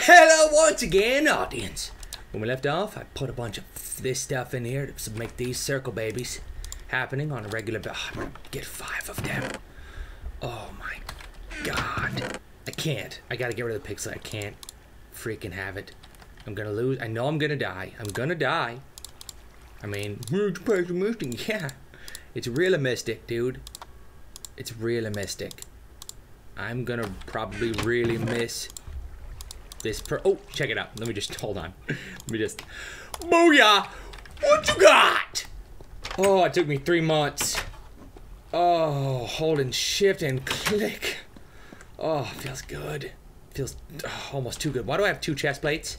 Hello once again, audience. When we left off, I put a bunch of this stuff in here to make these circle babies happening on a regular basis. I'm gonna get 5 of them. Oh my god. I can't. I gotta get rid of the pixel. I can't freaking have it. I'm gonna lose. I know I'm gonna die. I'm gonna die. I mean, it's pessimistic. Yeah. It's realistic, dude. It's realistic. I'm gonna probably really miss this oh, check it out. Let me just, hold on. Let me just, booyah! What you got? Oh, it took me 3 months. Oh, holding shift and click. Oh, feels good. Feels almost too good. Why do I have 2 chest plates?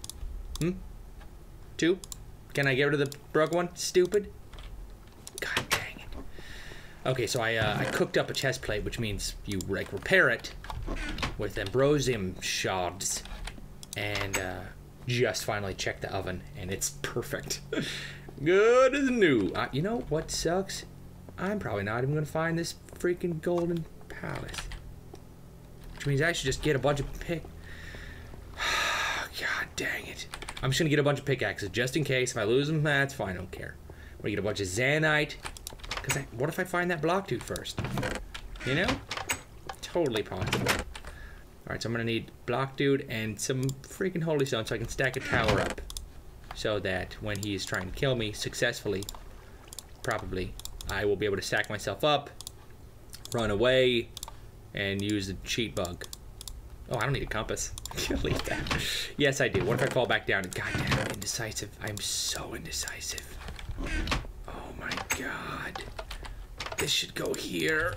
2? Can I get rid of the broken one? Stupid. God dang it. Okay, so I cooked up a chest plate, which means you like repair it with ambrosium shards, and just finally check the oven, and it's perfect. Good as new. You know what sucks? I'm probably not even gonna find this freaking golden palace, which means I should just get a bunch of God dang it. I'm just gonna get a bunch of pickaxes just in case. If I lose them, that's fine. I don't care. I'm gonna get a bunch of zanite. Cause what if I find that block dude first? You know? Totally possible. Alright, so I'm gonna need block dude and some freaking holy stone so I can stack a tower up. So that when he's trying to kill me successfully, probably, I will be able to stack myself up, run away, and use the cheat bug. Oh, I don't need a compass. Leave that. Yes, I do. What if I fall back down? God damn, I'm indecisive. I'm so indecisive. Oh my god. This should go here.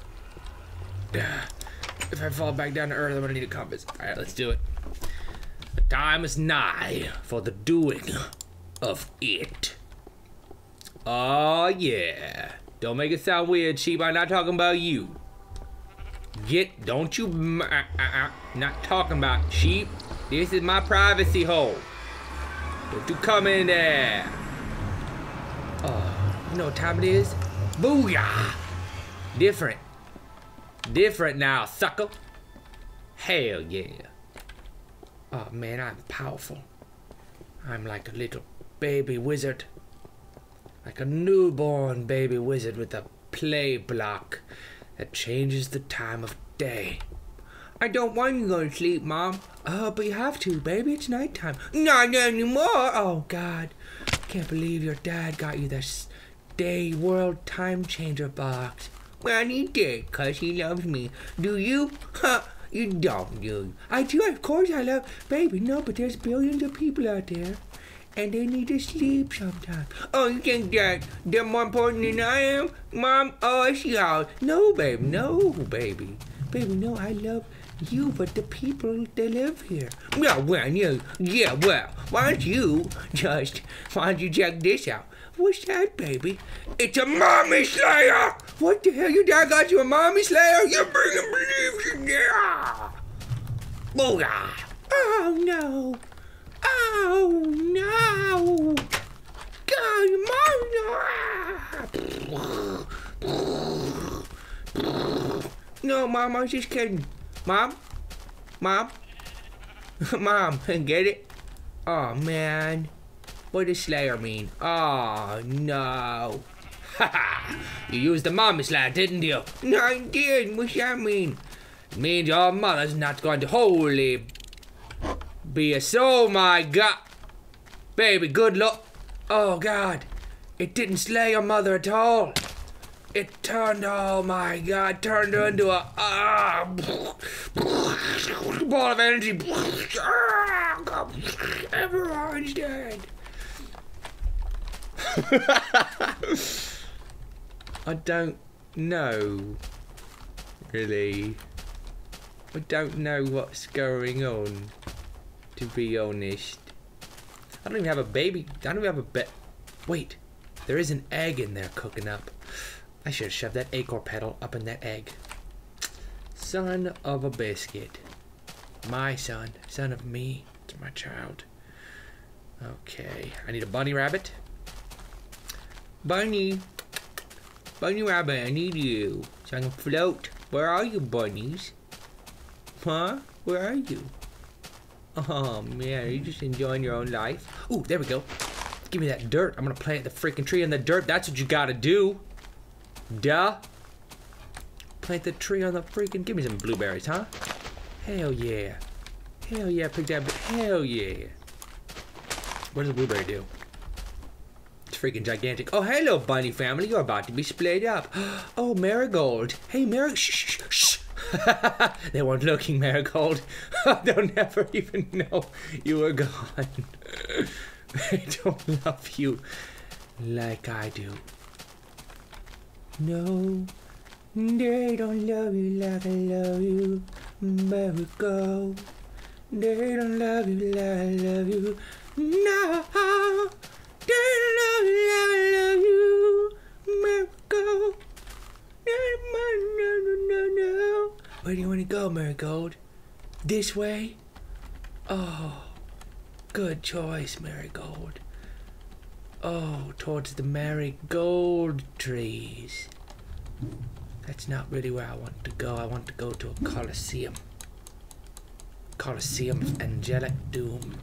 If I fall back down to earth, I'm gonna need a compass. Alright, let's do it. The time is nigh for the doing of it. Oh yeah. Don't make it sound weird, sheep. I'm not talking about you. Don't you not talking about sheep. This is my privacy hole. Don't you come in there. Oh, you know what time it is? Booyah! Different. Different now, sucker. Hell yeah. Oh man, I'm powerful. I'm like a little baby wizard. Like a newborn baby wizard with a play block that changes the time of day. I don't want you to go to sleep, Mom. But you have to, baby. It's nighttime. Not anymore. Oh, God. Can't believe your dad got you this day world time changer box. Well, he did, because he loves me. Do you? Huh. You don't, do you? I do, of course I love... Baby, no, but there's billions of people out there. And they need to sleep sometimes. Oh, you think that they're more important than I am? Mom, oh, it's y'all. No, baby, no, baby. Baby, no, I love you, but the people that live here. Yeah, well, yeah, well, why don't you check this out? What's that, baby? It's a mommy slayer! What the hell, your dad got you a mommy slayer? You bringing beliefs in there! Booyah! Oh, no. Oh no! God, Mom! No, Mom, I was just kidding. Mom? Mom? Mom, get it? Oh man. What does Slayer mean? Oh no. Haha! You used the mommy slayer, didn't you? No, I didn't. What's that mean? It means your mother's not going to wholly be a soul, my god. Baby, good luck. Oh god. It didn't slay your mother at all. It turned, oh my god, turned her into a ball of energy. Everyone's dead. I don't know. Really. I don't know what's going on. To be honest, I don't even have a baby. I don't even have a Wait, there is an egg in there cooking up. I should have shoved that acorn petal up in that egg. Son of a biscuit. My son. Son of me. It's my child. Okay, I need a bunny rabbit. Bunny. Bunny rabbit, I need you. So I can float. Where are you, bunnies? Huh? Where are you? Oh, man, are you just enjoying your own life? Ooh, there we go. Give me that dirt. I'm gonna plant the freaking tree in the dirt. That's what you gotta do. Duh. Plant the tree on the freaking... Give me some blueberries, huh? Hell yeah. Hell yeah, pick that... Hell yeah. What does a blueberry do? It's freaking gigantic. Oh, hello, bunny family. You're about to be splayed up. Oh, marigold. Hey, marigold. Shh, shh, shh. They weren't looking, marigold. They'll never even know you were gone. They don't love you like I do. No, they don't love you like I love you, marigold. They don't love you like I love you. No, they don't love you like I love you, marigold. No. Where do you want to go, marigold? This way? Oh, good choice, marigold. Oh, towards the marigold trees. That's not really where I want to go. I want to go to a Colosseum. Colosseum of angelic doom.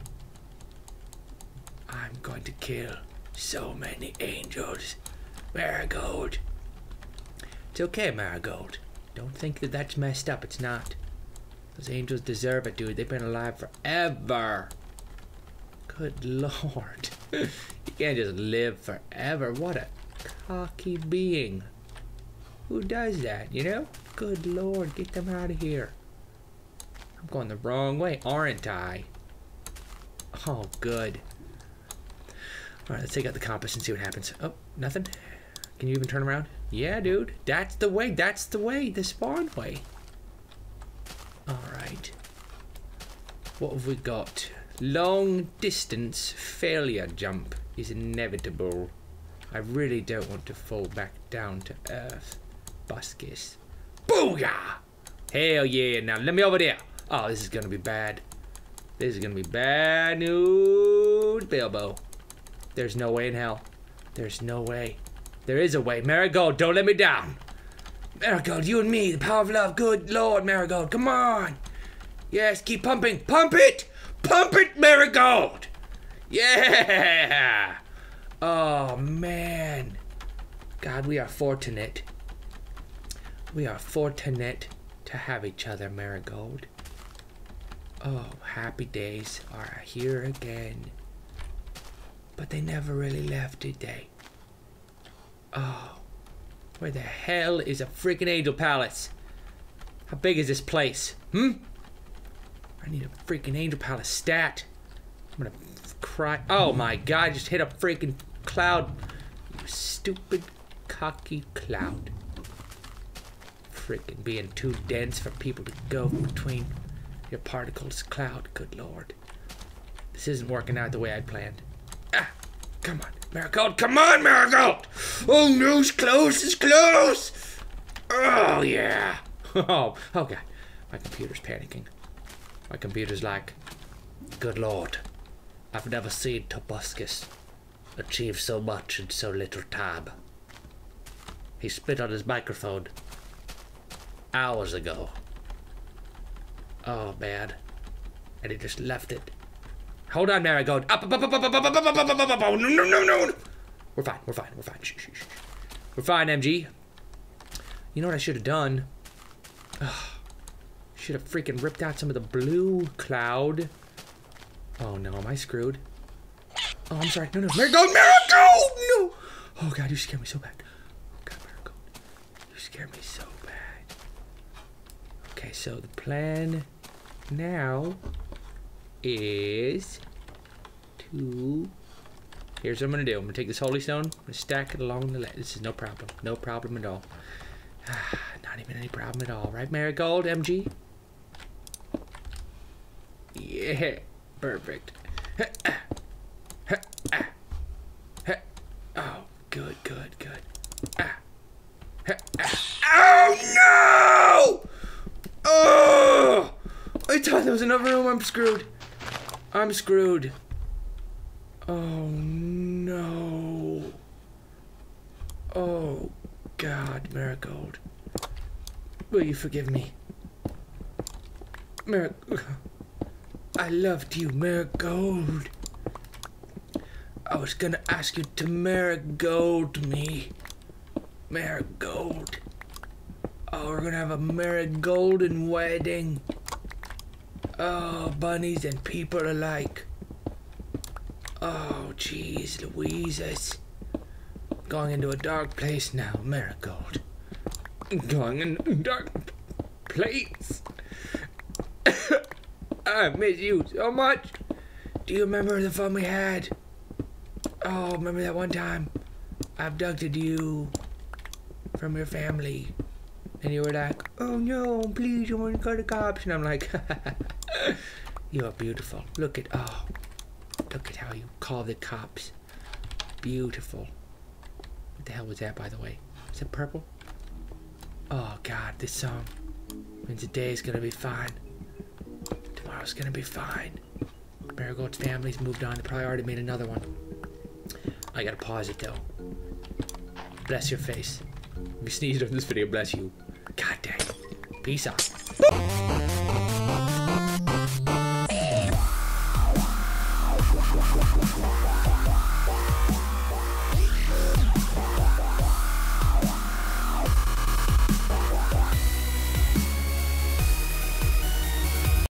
I'm going to kill so many angels. Marigold. It's okay, marigold. Don't think that that's messed up. It's not. Those angels deserve it, dude. They've been alive forever. Good lord. You can't just live forever. What a cocky being. Who does that, you know? Good lord, get them out of here. I'm going the wrong way, aren't I? Oh, good. Alright, let's take out the compass and see what happens. Oh, nothing? Can you even turn around? Yeah, dude. That's the way. That's the way. The spawn way. Alright. What have we got? Long distance failure jump is inevitable. I really don't want to fall back down to earth. Tobuscus. Booyah! Hell yeah. Now let me over there. Oh, this is gonna be bad. This is gonna be bad news, Bilbo. There's no way in hell. There's no way. There is a way. Marigold, don't let me down. Marigold, you and me, the power of love. Good lord, Marigold, come on. Yes, keep pumping. Pump it! Pump it, Marigold! Yeah! Oh, man. God, we are fortunate. We are fortunate to have each other, Marigold. Oh, happy days are here again. But they never really left, did they? Oh, where the hell is a freaking angel palace? How big is this place? I need a freaking angel palace stat. I'm gonna cry. Oh my god, I just hit a freaking cloud. You stupid, cocky cloud. Freaking being too dense for people to go between your particles. Cloud, good lord. This isn't working out the way I'd planned. Ah, come on. Marigold, come on, Marigold! Oh no, it's close, it's close! Oh yeah! Oh, okay. My computer's panicking. My computer's like, good lord, I've never seen Tobuscus achieve so much in so little time. He spit on his microphone hours ago. Oh man. And he just left it. Hold on, Marigold. Up. No. We're fine. Shh. We're fine, MG. You know what I should have done? Should have freaking ripped out some of the blue cloud. Oh no, am I screwed? Oh, I'm sorry. No. Marigold! No! Oh god, you scared me so bad. Oh god, Marigold. You scared me so bad. Okay, so the plan now is to... Here's what I'm gonna do. I'm gonna take this holy stone, I'm gonna stack it along the ledge. This is no problem. No problem at all. Not even any problem at all. Right, Marigold, MG? Yeah, perfect. Oh, good. Oh no! Oh! I thought there was another room. I'm screwed. Oh no. Oh god, Marigold. Will you forgive me? I loved you, Marigold. I was gonna ask you to marigold me. Marigold. Oh, we're gonna have a marigolden wedding. Oh, bunnies and people alike. Oh, jeez, Louises. Going into a dark place now, Marigold. Going in a dark place. I miss you so much. Do you remember the fun we had? Oh, remember that one time I abducted you from your family? And you were like, oh no, please, I want to call the cops. And I'm like, you are beautiful. Look at how you call the cops. Beautiful. What the hell was that, by the way? Is it purple? Oh God, this song means today's gonna be fine. Tomorrow's gonna be fine. Marigold's family's moved on. They probably already made another one. I gotta pause it though. Bless your face. If you sneezed on this video, bless you. God dang. Peace out.